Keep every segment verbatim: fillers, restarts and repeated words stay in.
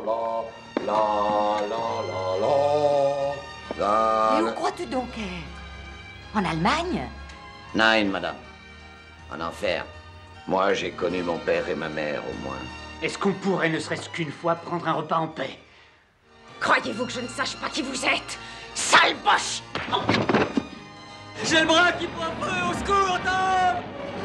la, la, la, la, la. Et où crois-tu donc être? En Allemagne? Nein, madame. En enfer. Moi, j'ai connu mon père et ma mère, au moins. Est-ce qu'on pourrait, ne serait-ce qu'une fois, prendre un repas en paix? Croyez-vous que je ne sache pas qui vous êtes? Sale boche! Oh. J'ai le bras qui prend feu, au secours, Tom!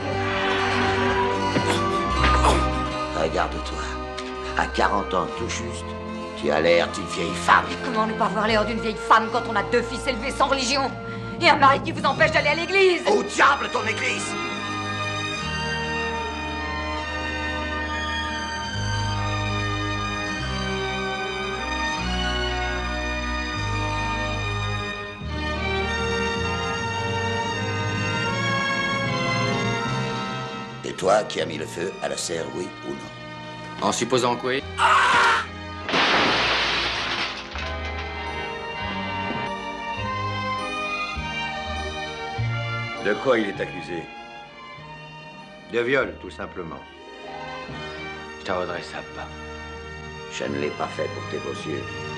Regarde-toi. À quarante ans tout juste, tu as l'air d'une vieille femme. Comment ne pas avoir l'air d'une vieille femme quand on a deux fils élevés sans religion? Et un mari qui vous empêche d'aller à l'église? Au diable, ton église! Et toi qui as mis le feu à la serre, oui ou non? En supposant quoi? Ah! De quoi il est accusé? De viol, tout simplement. Je te redresse ça pas. Je ne l'ai pas fait pour tes beaux yeux.